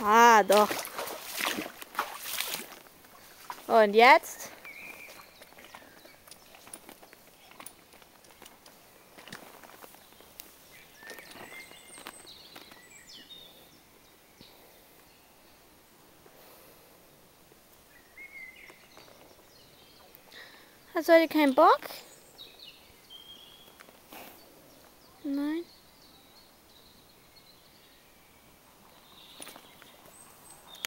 Ah, doch. Und jetzt? Hast du heute keinen Bock?